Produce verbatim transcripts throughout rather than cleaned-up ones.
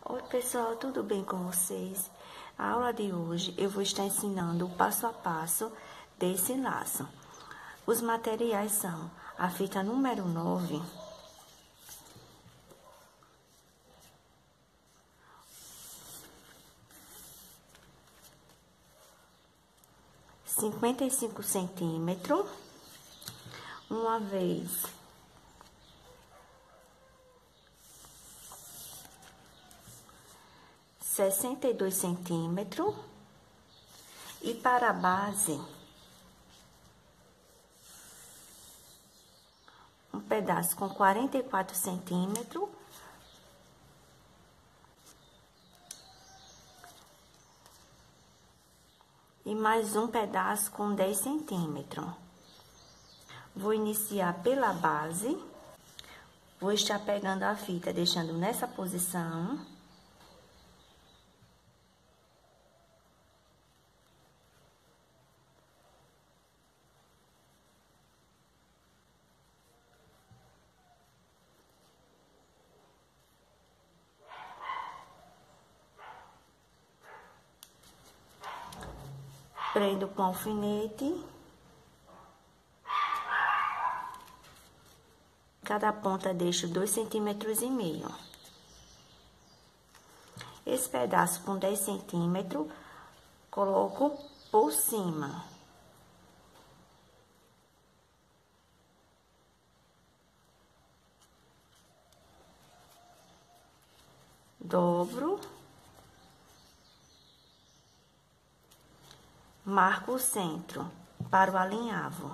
Oi pessoal, tudo bem com vocês? A aula de hoje eu vou estar ensinando o passo a passo desse laço. Os materiais são a fita número nove, cinquenta e cinco centímetros, uma vez sessenta e dois centímetros, e para a base, um pedaço com quarenta e quatro centímetros, e mais um pedaço com dez centímetros. Vou iniciar pela base, vou estar pegando a fita, deixando nessa posição. Prendo com alfinete. Cada ponta deixo dois centímetros e meio. Esse pedaço com dez centímetros, coloco por cima. Dobro. Marco o centro para o alinhavo.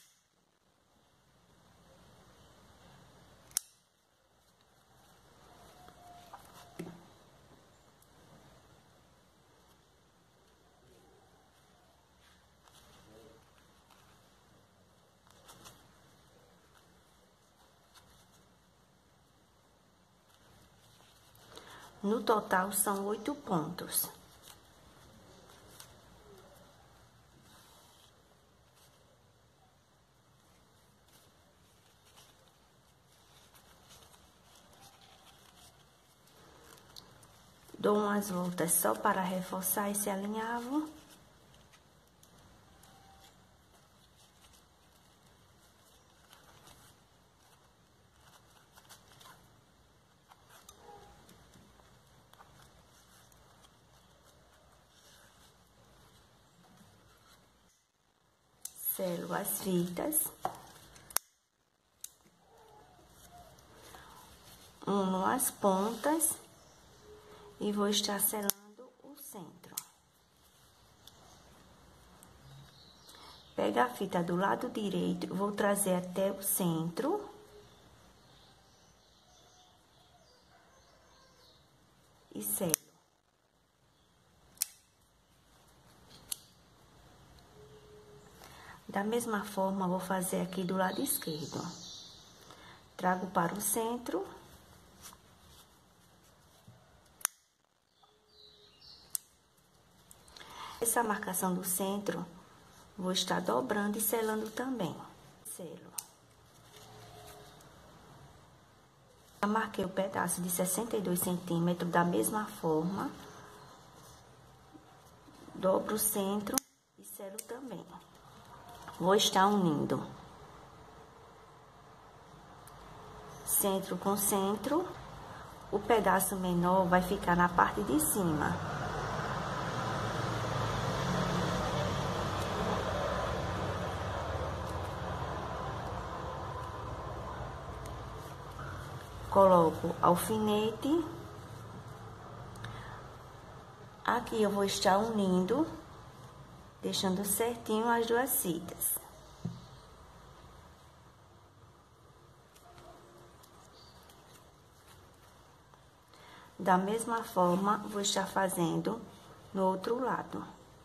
No total, são oito pontos. Dou umas voltas só para reforçar esse alinhavo. Selo as fitas. Uno as pontas. E vou estar selando o centro. Pega a fita do lado direito, vou trazer até o centro. E selo. Da mesma forma, vou fazer aqui do lado esquerdo. Trago para o centro. Essa marcação do centro, vou estar dobrando e selando também. Selo. Já marquei o pedaço de sessenta e dois centímetros da mesma forma. Dobro o centro e selo também. Vou estar unindo centro com centro. O pedaço menor vai ficar na parte de cima. Coloco alfinete. Aqui eu vou estar unindo, deixando certinho as duas fitas. Da mesma forma, vou estar fazendo no outro lado.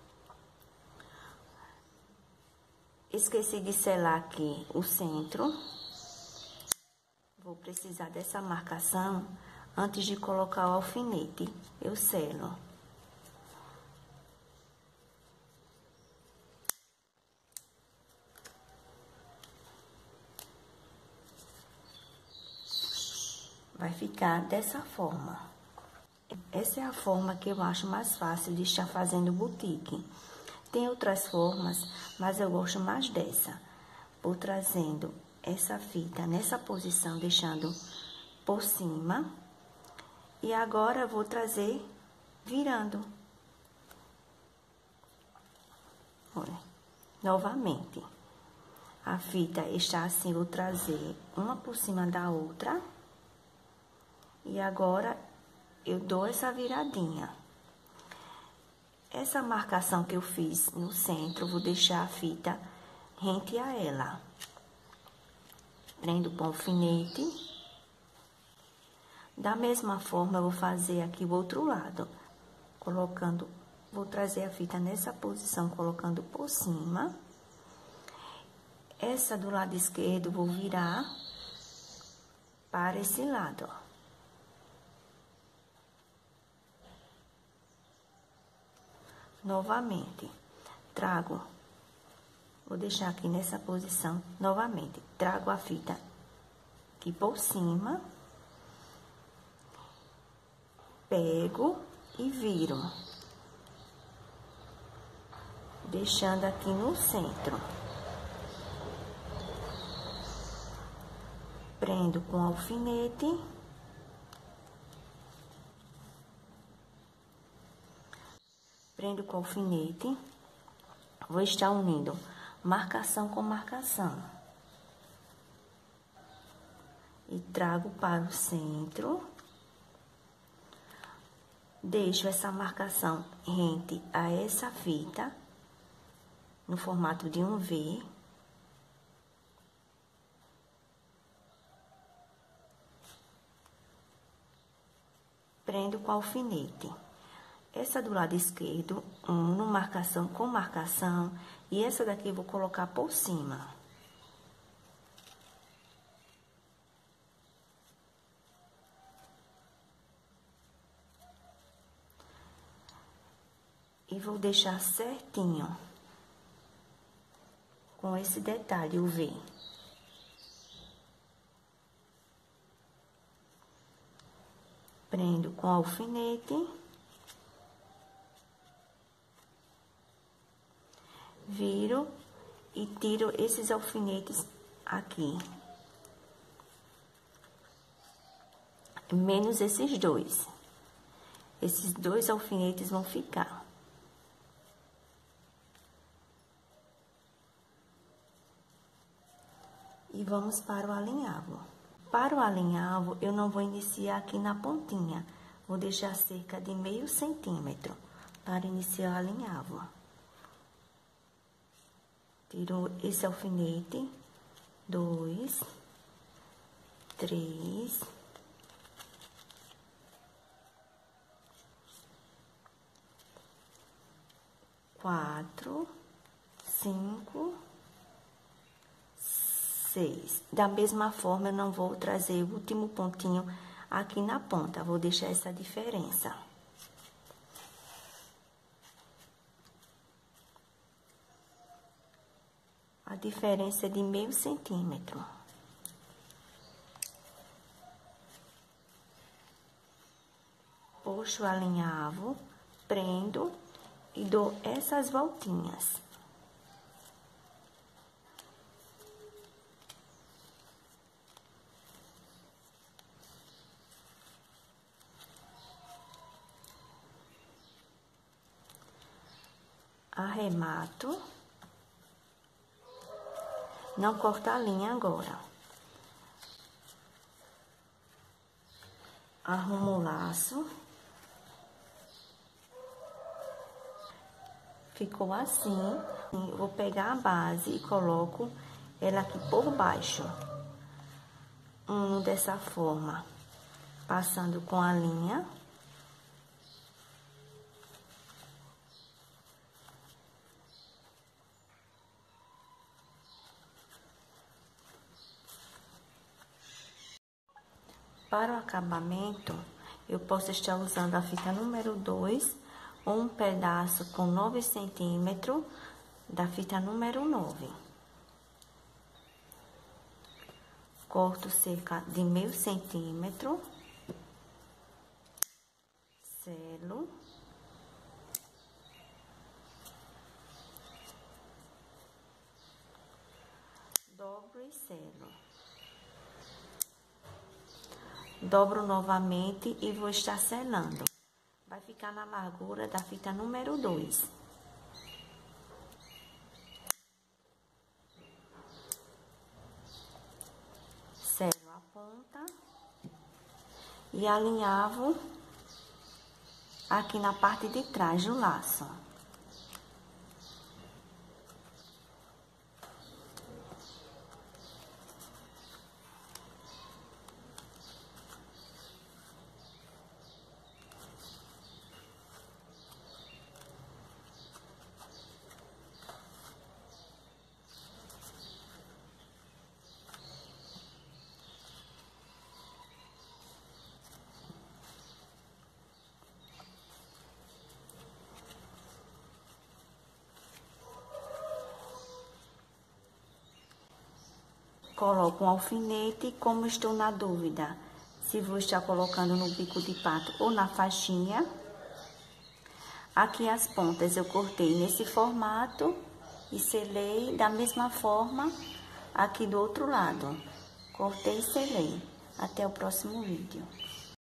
Esqueci de selar aqui o centro. Vou precisar dessa marcação antes de colocar o alfinete. Eu selo. Vai ficar dessa forma. Essa é a forma que eu acho mais fácil de estar fazendo boutique. Tem outras formas, mas eu gosto mais dessa. Vou trazendo essa fita nessa posição, deixando por cima. E agora eu vou trazer virando. Olha, novamente. A fita está assim, vou trazer uma por cima da outra. E agora, eu dou essa viradinha. Essa marcação que eu fiz no centro, vou deixar a fita rente a ela. Prendo com alfinete. Da mesma forma, eu vou fazer aqui o outro lado. Colocando, vou trazer a fita nessa posição, colocando por cima. Essa do lado esquerdo, vou virar para esse lado, ó. Novamente, trago, vou deixar aqui nessa posição, novamente, trago a fita aqui por cima, pego e viro, deixando aqui no centro. Prendo com alfinete. Prendo com alfinete. Vou estar unindo marcação com marcação. E trago para o centro. Deixo essa marcação rente a essa fita, no formato de um V. Prendo com alfinete. Essa do lado esquerdo, uno marcação com marcação, e essa daqui eu vou colocar por cima. E vou deixar certinho, com esse detalhe, o V. Prendo com alfinete. Viro e tiro esses alfinetes aqui. Menos esses dois. Esses dois alfinetes vão ficar. E vamos para o alinhavo. Para o alinhavo, eu não vou iniciar aqui na pontinha. Vou deixar cerca de meio centímetro para iniciar o alinhavo. Tiro esse alfinete, dois, três, quatro, cinco, seis. Da mesma forma, eu não vou trazer o último pontinho aqui na ponta, vou deixar essa diferença. A diferença é de meio centímetro. Puxo o alinhavo, prendo e dou essas voltinhas. Arremato. Não corta a linha agora. Arrumo o laço. Ficou assim. Vou pegar a base e coloco ela aqui por baixo. Um dessa forma. Passando com a linha. Para o acabamento, eu posso estar usando a fita número dois ou um pedaço com nove centímetros da fita número nove. Corto cerca de meio centímetro. selo. Dobro e selo. Dobro novamente e vou estar selando. Vai ficar na largura da fita número dois. Selo a ponta e alinhavo aqui na parte de trás do laço. Coloco um alfinete, como estou na dúvida se vou estar colocando no bico de pato ou na faixinha. Aqui as pontas eu cortei nesse formato e selei da mesma forma aqui do outro lado. Cortei e selei. Até o próximo vídeo.